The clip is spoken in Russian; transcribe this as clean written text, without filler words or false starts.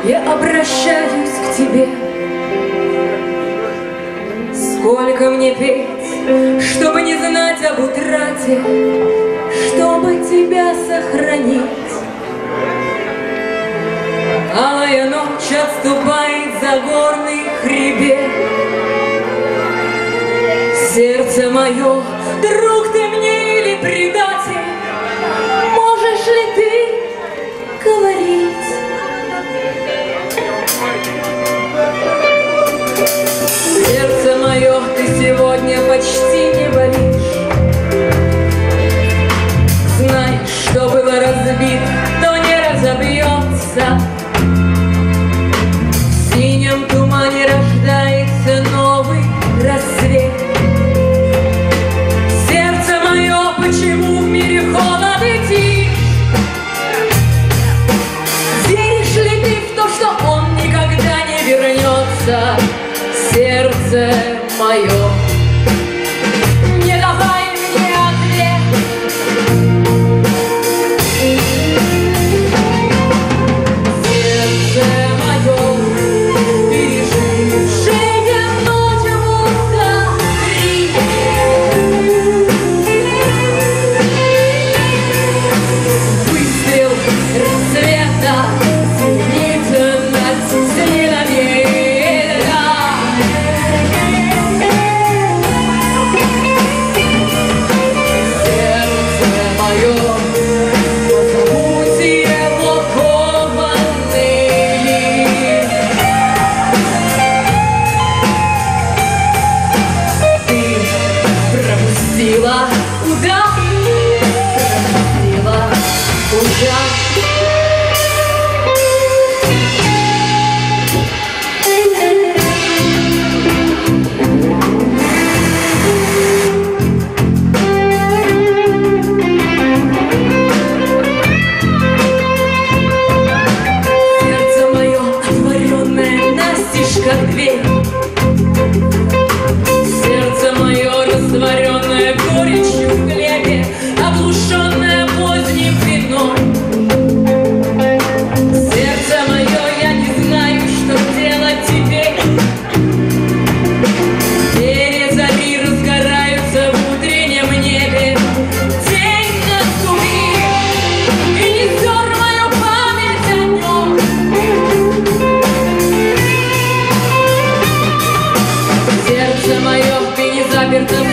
я обращаюсь к тебе. Сколько мне петь, чтобы не знать об утрате, чтобы тебя сохранить. Алая ночь отступает за горный хребет. Сердце мое, друг ты мне или предатель, можешь ли ты говорить? Сердце мое, ты сегодня почти не болишь. Знаешь, что было разбито, то не разобьется. В синем тумане рождается новый рассвет. Сердце мое, почему в мире холод и тишь? Веришь ли ты в то, что он никогда не вернется? Сердце мое, не давай мне ответ. Сердце мое, пережившее ночь внутри. Выстрел рассвета звенит над стенами. Пропустила удар, пропустила удар. Сердце мое, отворенное настежь, как дверь. Сердце мое, растворенное горечью в хлебе, оглушенное поздним вином. Сердце мое, я не знаю, что делать теперь. Зари разгораются в утреннем небе. День наступил, и не стер мою память о нем. Сердце мое, ты не заперто